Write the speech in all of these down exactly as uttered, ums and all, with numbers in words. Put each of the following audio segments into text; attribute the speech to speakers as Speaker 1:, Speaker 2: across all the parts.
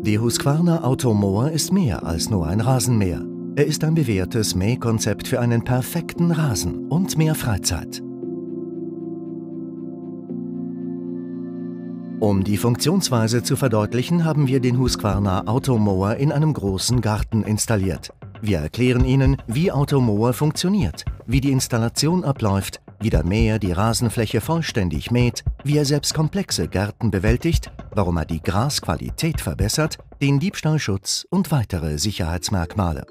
Speaker 1: Der Husqvarna Automower ist mehr als nur ein Rasenmäher. Er ist ein bewährtes Mähkonzept für einen perfekten Rasen und mehr Freizeit. Um die Funktionsweise zu verdeutlichen, haben wir den Husqvarna Automower in einem großen Garten installiert. Wir erklären Ihnen, wie Automower funktioniert, wie die Installation abläuft, wie der Mäher die Rasenfläche vollständig mäht, wie er selbst komplexe Gärten bewältigt, warum er die Grasqualität verbessert, den Diebstahlschutz und weitere Sicherheitsmerkmale.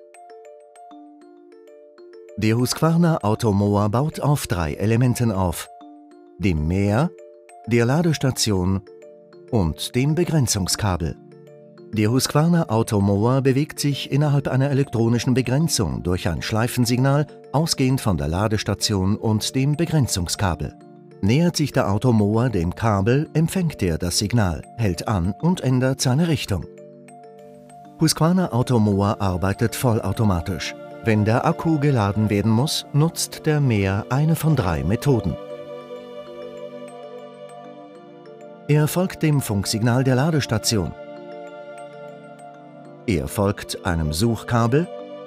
Speaker 1: Der Husqvarna Automower baut auf drei Elementen auf: dem Mäher, der Ladestation und dem Begrenzungskabel. Der Husqvarna Automower bewegt sich innerhalb einer elektronischen Begrenzung durch ein Schleifensignal, ausgehend von der Ladestation und dem Begrenzungskabel. Nähert sich der Automower dem Kabel, empfängt er das Signal, hält an und ändert seine Richtung. Husqvarna Automower arbeitet vollautomatisch. Wenn der Akku geladen werden muss, nutzt der Mäher eine von drei Methoden. Er folgt dem Funksignal der Ladestation. Er folgt einem Suchkabel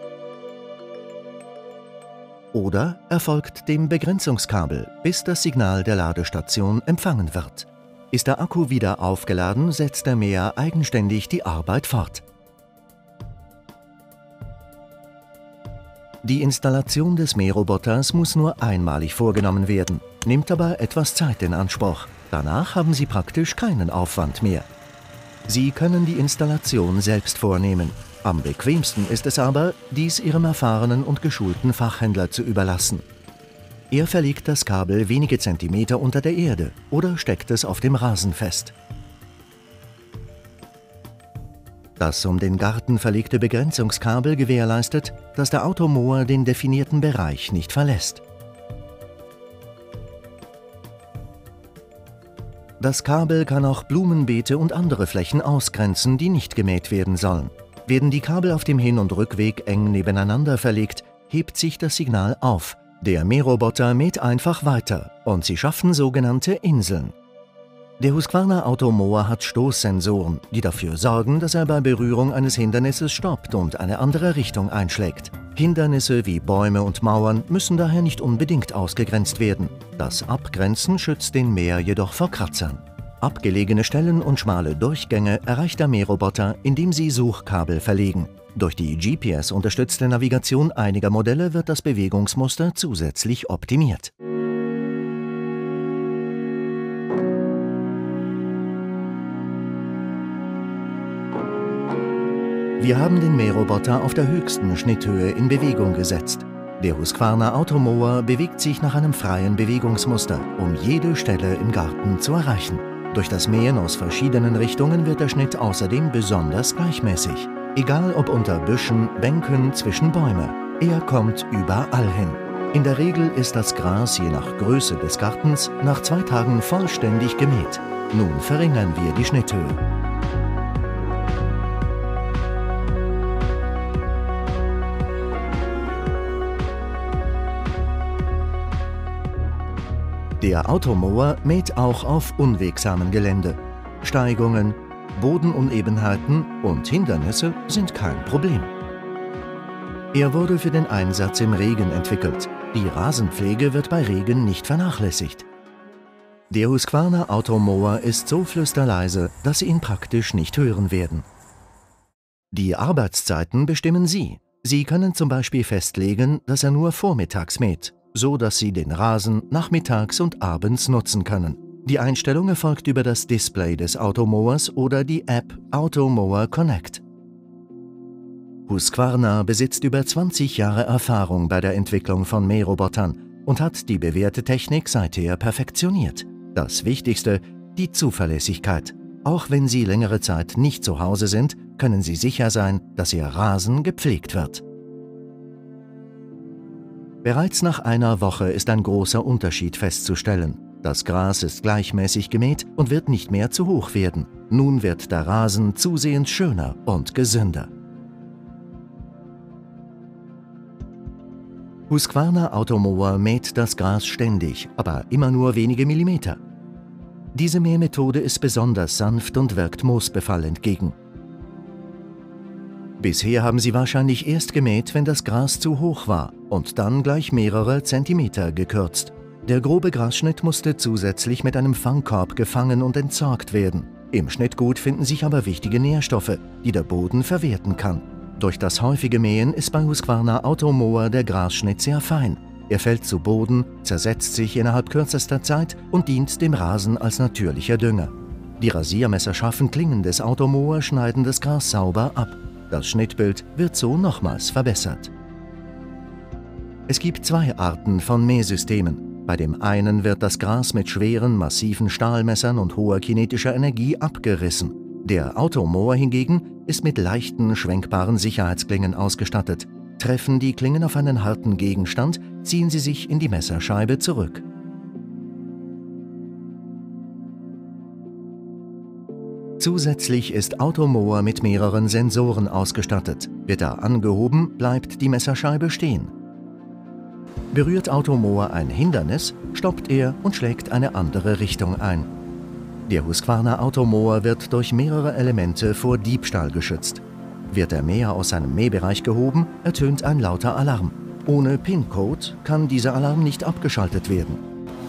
Speaker 1: oder er folgt dem Begrenzungskabel, bis das Signal der Ladestation empfangen wird. Ist der Akku wieder aufgeladen, setzt der Mäher eigenständig die Arbeit fort. Die Installation des Mähroboters muss nur einmalig vorgenommen werden, nimmt aber etwas Zeit in Anspruch. Danach haben Sie praktisch keinen Aufwand mehr. Sie können die Installation selbst vornehmen. Am bequemsten ist es aber, dies Ihrem erfahrenen und geschulten Fachhändler zu überlassen. Er verlegt das Kabel wenige Zentimeter unter der Erde oder steckt es auf dem Rasen fest. Das um den Garten verlegte Begrenzungskabel gewährleistet, dass der Automower den definierten Bereich nicht verlässt. Das Kabel kann auch Blumenbeete und andere Flächen ausgrenzen, die nicht gemäht werden sollen. Werden die Kabel auf dem Hin- und Rückweg eng nebeneinander verlegt, hebt sich das Signal auf. Der Mähroboter mäht einfach weiter und Sie schaffen sogenannte Inseln. Der Husqvarna Automower hat Stoßsensoren, die dafür sorgen, dass er bei Berührung eines Hindernisses stoppt und eine andere Richtung einschlägt. Hindernisse wie Bäume und Mauern müssen daher nicht unbedingt ausgegrenzt werden. Das Abgrenzen schützt den Mäher jedoch vor Kratzern. Abgelegene Stellen und schmale Durchgänge erreicht der Mähroboter, indem Sie Suchkabel verlegen. Durch die G P S-unterstützte Navigation einiger Modelle wird das Bewegungsmuster zusätzlich optimiert. Wir haben den Mähroboter auf der höchsten Schnitthöhe in Bewegung gesetzt. Der Husqvarna Automower bewegt sich nach einem freien Bewegungsmuster, um jede Stelle im Garten zu erreichen. Durch das Mähen aus verschiedenen Richtungen wird der Schnitt außerdem besonders gleichmäßig. Egal ob unter Büschen, Bänken, zwischen Bäume, er kommt überall hin. In der Regel ist das Gras je nach Größe des Gartens nach zwei Tagen vollständig gemäht. Nun verringern wir die Schnitthöhe. Der Automower mäht auch auf unwegsamem Gelände. Steigungen, Bodenunebenheiten und Hindernisse sind kein Problem. Er wurde für den Einsatz im Regen entwickelt. Die Rasenpflege wird bei Regen nicht vernachlässigt. Der Husqvarna Automower ist so flüsterleise, dass Sie ihn praktisch nicht hören werden. Die Arbeitszeiten bestimmen Sie. Sie können zum Beispiel festlegen, dass er nur vormittags mäht, so dass Sie den Rasen nachmittags und abends nutzen können. Die Einstellung erfolgt über das Display des Automowers oder die App Automower Connect. Husqvarna besitzt über zwanzig Jahre Erfahrung bei der Entwicklung von Mährobotern und hat die bewährte Technik seither perfektioniert. Das Wichtigste, die Zuverlässigkeit. Auch wenn Sie längere Zeit nicht zu Hause sind, können Sie sicher sein, dass Ihr Rasen gepflegt wird. Bereits nach einer Woche ist ein großer Unterschied festzustellen. Das Gras ist gleichmäßig gemäht und wird nicht mehr zu hoch werden. Nun wird der Rasen zusehends schöner und gesünder. Husqvarna Automower mäht das Gras ständig, aber immer nur wenige Millimeter. Diese Mähmethode ist besonders sanft und wirkt Moosbefall entgegen. Bisher haben sie wahrscheinlich erst gemäht, wenn das Gras zu hoch war und dann gleich mehrere Zentimeter gekürzt. Der grobe Grasschnitt musste zusätzlich mit einem Fangkorb gefangen und entsorgt werden. Im Schnittgut finden sich aber wichtige Nährstoffe, die der Boden verwerten kann. Durch das häufige Mähen ist bei Husqvarna Automower der Grasschnitt sehr fein. Er fällt zu Boden, zersetzt sich innerhalb kürzester Zeit und dient dem Rasen als natürlicher Dünger. Die rasiermesserscharfen Klingen des Automower schneiden das Gras sauber ab. Das Schnittbild wird so nochmals verbessert. Es gibt zwei Arten von Mähsystemen. Bei dem einen wird das Gras mit schweren, massiven Stahlmessern und hoher kinetischer Energie abgerissen. Der Automower hingegen ist mit leichten, schwenkbaren Sicherheitsklingen ausgestattet. Treffen die Klingen auf einen harten Gegenstand, ziehen sie sich in die Messerscheibe zurück. Zusätzlich ist Automower mit mehreren Sensoren ausgestattet. Wird er angehoben, bleibt die Messerscheibe stehen. Berührt Automower ein Hindernis, stoppt er und schlägt eine andere Richtung ein. Der Husqvarna Automower wird durch mehrere Elemente vor Diebstahl geschützt. Wird der Mäher aus seinem Mähbereich gehoben, ertönt ein lauter Alarm. Ohne PIN-Code kann dieser Alarm nicht abgeschaltet werden.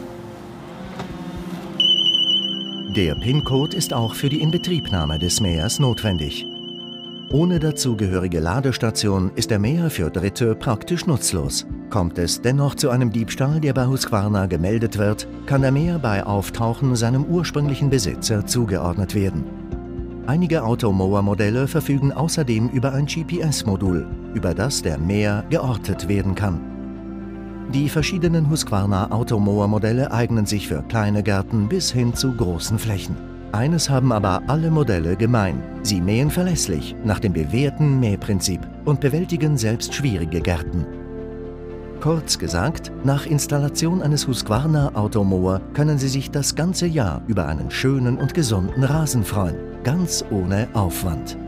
Speaker 1: Der PIN-Code ist auch für die Inbetriebnahme des Mähers notwendig. Ohne dazugehörige Ladestation ist der Mäher für Dritte praktisch nutzlos. Kommt es dennoch zu einem Diebstahl, der bei Husqvarna gemeldet wird, kann der Mäher bei Auftauchen seinem ursprünglichen Besitzer zugeordnet werden. Einige Automower-Modelle verfügen außerdem über ein G P S-Modul, über das der Mäher geortet werden kann. Die verschiedenen Husqvarna Automower-Modelle eignen sich für kleine Gärten bis hin zu großen Flächen. Eines haben aber alle Modelle gemein: Sie mähen verlässlich nach dem bewährten Mähprinzip und bewältigen selbst schwierige Gärten. Kurz gesagt, nach Installation eines Husqvarna Automower können Sie sich das ganze Jahr über einen schönen und gesunden Rasen freuen, ganz ohne Aufwand.